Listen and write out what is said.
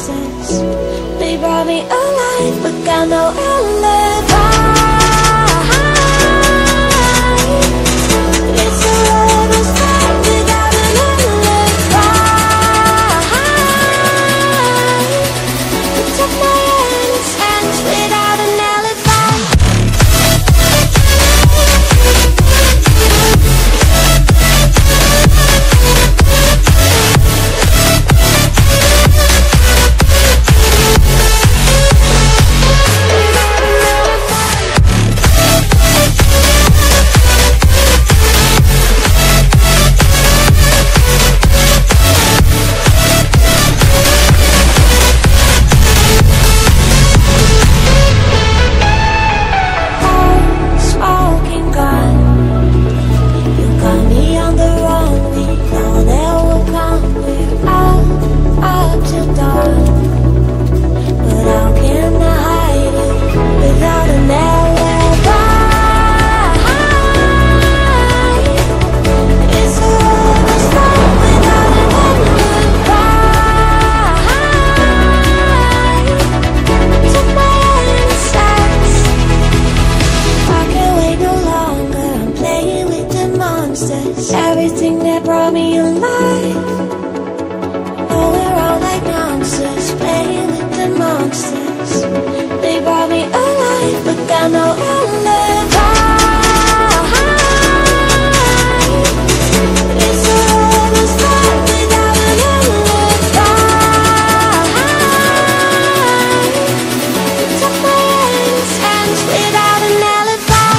monsters. They brought me alive, but got no alibi. It's a lover's fight without an alibi. They took my innocence without an alibi. Everything that brought me alive. Oh, we're all like monsters, playing with the monsters. They brought me alive, but got no alibi. It's a lover's fight without an alibi. They took my innocence without an alibi.